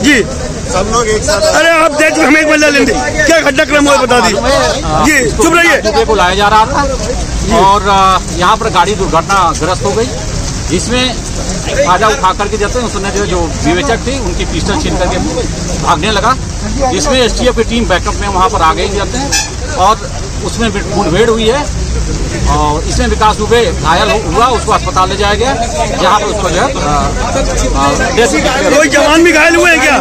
जी सब लोग एक साथ। अरे आप देख हमें एक बदला लेंगे क्या घटनाक्रम हुआ बता दीजिए जी। चुप रहिए। को लाया जा रहा था और यहाँ पर गाड़ी दुर्घटनाग्रस्त हो गई। इसमें फायदा उठा करके जाते हैं उसने जो विवेचक थे उनकी पिस्टल छीन करके भागने लगा। इसमें एसटीएफ की टीम बैकअप में वहाँ पर आ गई जाते हैं और उसमें मुठभेड़ हुई है और इसमें विकास दुबे घायल हुआ, उसको अस्पताल ले जाया गया जहाँ पर उसको जो है कोई जवान भी घायल हुए हैं क्या?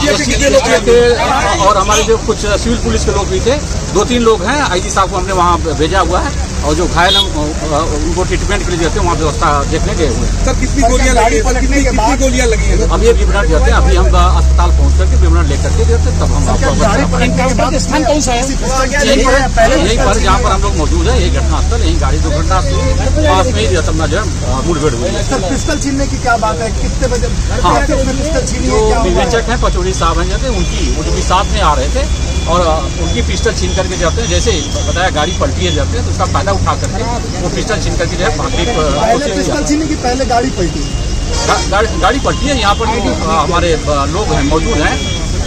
और हमारे जो कुछ सिविल पुलिस के लोग भी थे, 2-3 लोग हैं। आईजी साहब को हमने वहाँ भेजा हुआ है और जो घायल हैं उनको ट्रीटमेंट के लिए जाते हैं वहाँ व्यवस्था देखने गए हुए हैं। सर कितनी गोलियां लगी हैं? कितनी गोलियां लगी हैं? अब ये विवरण जाते हैं, अभी हम अस्पताल पहुँच करके विवरण लेकर के जाते हैं तब हम आपको स्थान कौन सा है? यहीं पर जहाँ पर हम लोग मौजूद है, यही घटनास्थल, यही गाड़ी दुर्घटना पास में ही अपना जो है मुठभेड़ हुई है। सर पिस्टल छीनने की क्या बात है? कितने बजे पिस्टल छीनी? जो विवेचक हैं पचौड़ी साहब हैं जाते उनकी साथ में आ रहे थे और उनकी पिस्टल छीन करके जाते हैं। जैसे बताया गाड़ी पलटी है जाते हैं तो उसका फायदा उठा करके वो पिस्टल छीन करके जो है भागने की पिस्टल छीनने की पहले गाड़ी पलटी, गाड़ी पलटी है। यहाँ पर जो हमारे लोग हैं मौजूद हैं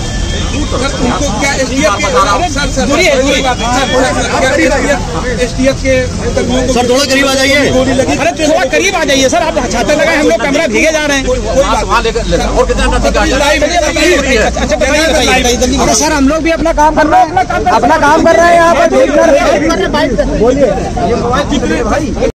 सर थोड़ा करीब आ जाइए। अरे थोड़ा करीब आ जाइए सर, आप छाते लगाए, हम लोग कैमरा भीगे जा रहे हैं। वहाँ लेकर और कितना अरे सर हम लोग भी अपना काम कर रहे हैं, यहाँ पर बोलिए।